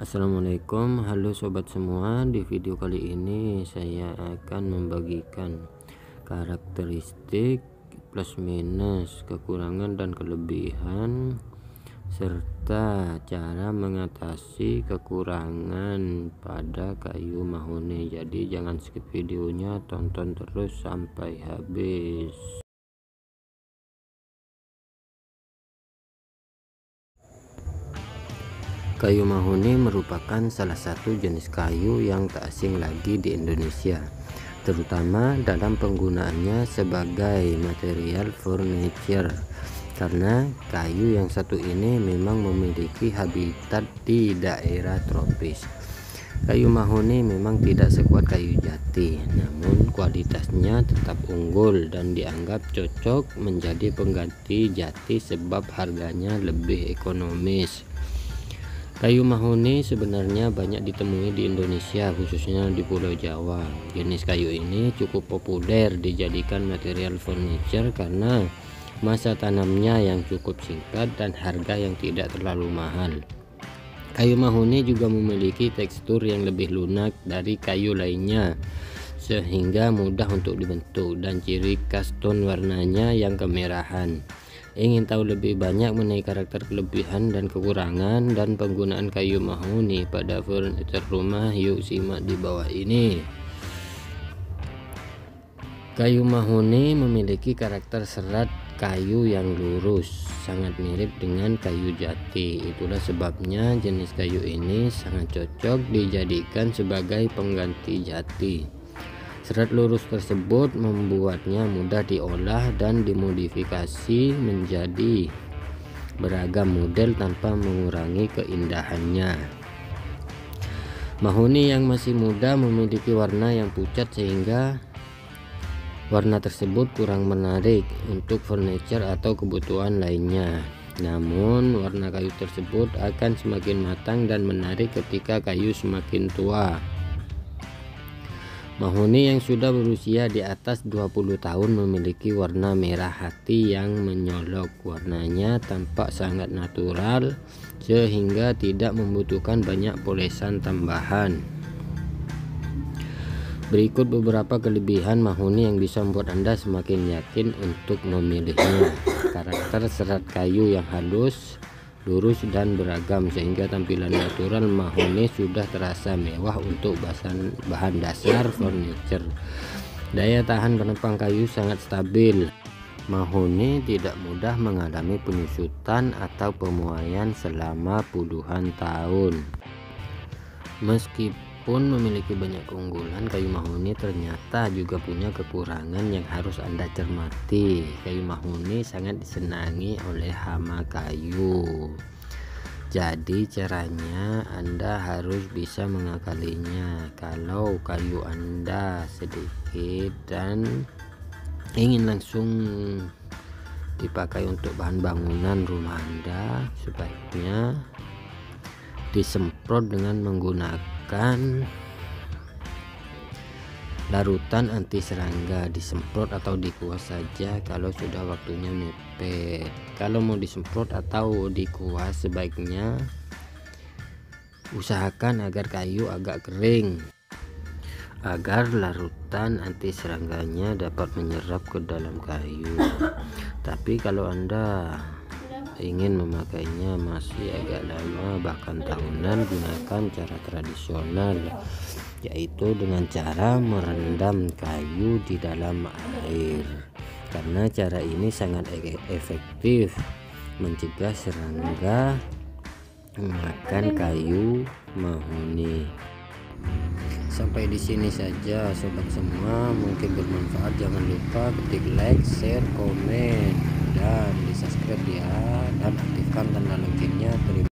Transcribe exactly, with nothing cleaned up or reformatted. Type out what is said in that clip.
Assalamualaikum, halo sobat semua. Di video kali ini saya akan membagikan karakteristik plus minus, kekurangan dan kelebihan, serta cara mengatasi kekurangan pada kayu mahoni. Jadi jangan skip videonya, tonton terus sampai habis. Kayu mahoni merupakan salah satu jenis kayu yang tak asing lagi di Indonesia, terutama dalam penggunaannya sebagai material furniture, karena kayu yang satu ini memang memiliki habitat di daerah tropis. Kayu mahoni memang tidak sekuat kayu jati, namun kualitasnya tetap unggul dan dianggap cocok menjadi pengganti jati sebab harganya lebih ekonomis. Kayu mahoni sebenarnya banyak ditemui di Indonesia, khususnya di Pulau Jawa. Jenis kayu ini cukup populer dijadikan material furniture karena masa tanamnya yang cukup singkat dan harga yang tidak terlalu mahal. Kayu mahoni juga memiliki tekstur yang lebih lunak dari kayu lainnya, sehingga mudah untuk dibentuk, dan ciri khas tone warnanya yang kemerahan. Ingin tahu lebih banyak mengenai karakter, kelebihan dan kekurangan dan penggunaan kayu mahoni pada furniture rumah? Yuk simak di bawah ini. Kayu mahoni memiliki karakter serat kayu yang lurus, sangat mirip dengan kayu jati. Itulah sebabnya jenis kayu ini sangat cocok dijadikan sebagai pengganti jati. Serat lurus tersebut membuatnya mudah diolah dan dimodifikasi menjadi beragam model tanpa mengurangi keindahannya. Mahoni yang masih muda memiliki warna yang pucat sehingga warna tersebut kurang menarik untuk furniture atau kebutuhan lainnya. Namun warna kayu tersebut akan semakin matang dan menarik ketika kayu semakin tua. Mahoni yang sudah berusia di atas dua puluh tahun memiliki warna merah hati yang menyolok. Warnanya tampak sangat natural sehingga tidak membutuhkan banyak polesan tambahan. Berikut beberapa kelebihan mahoni yang bisa membuat Anda semakin yakin untuk memilihnya. Karakter serat kayu yang halus, lurus dan beragam sehingga tampilan natural mahoni sudah terasa mewah untuk bahan, bahan dasar furniture. Daya tahan penepang kayu sangat stabil. Mahoni tidak mudah mengalami penyusutan atau pemuaian selama puluhan tahun. Meskipun memiliki banyak keunggulan, kayu mahoni ternyata juga punya kekurangan yang harus Anda cermati. Kayu mahoni sangat disenangi oleh hama kayu. Jadi caranya Anda harus bisa mengakalinya. Kalau kayu Anda sedikit dan ingin langsung dipakai untuk bahan bangunan rumah Anda, sebaiknya disemprot dengan menggunakan larutan anti serangga. Disemprot atau dikuas saja kalau sudah waktunya mepet. Kalau mau disemprot atau dikuas, sebaiknya usahakan agar kayu agak kering agar larutan anti serangganya dapat menyerap ke dalam kayu. Tapi kalau Anda ingin memakainya masih agak lama bahkan tahunan, gunakan cara tradisional, yaitu dengan cara merendam kayu di dalam air, karena cara ini sangat efektif mencegah serangga memakan kayu mahoni. Sampai di sini saja sobat semua, mungkin bermanfaat. Jangan lupa ketik like, share, komen, dan di subscribe ya, dan aktifkan tanda loncengnya. Terima